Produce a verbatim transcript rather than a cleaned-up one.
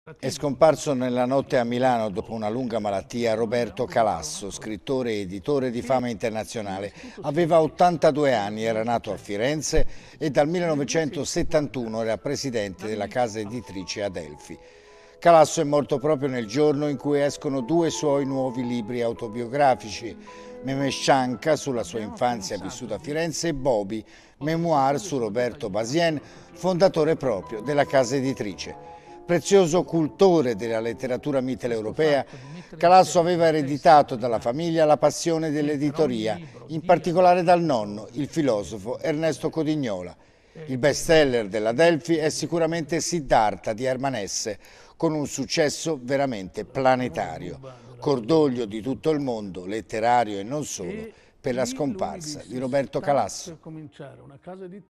È scomparso nella notte a Milano dopo una lunga malattia Roberto Calasso, scrittore e editore di fama internazionale. Aveva ottantadue anni, era nato a Firenze e dal millenovecentosettantuno era presidente della casa editrice Adelphi. Calasso è morto proprio nel giorno in cui escono due suoi nuovi libri autobiografici, Memescianca sulla sua infanzia vissuta a Firenze e Bobi, memoir su Roberto Bazien, fondatore proprio della casa editrice. Prezioso cultore della letteratura mitteleuropea, Calasso aveva ereditato dalla famiglia la passione dell'editoria, in particolare dal nonno, il filosofo Ernesto Codignola. Il bestseller dell'Adelphi è sicuramente Siddhartha di Hermann Hesse, con un successo veramente planetario. Cordoglio di tutto il mondo, letterario e non solo, per la scomparsa di Roberto Calasso.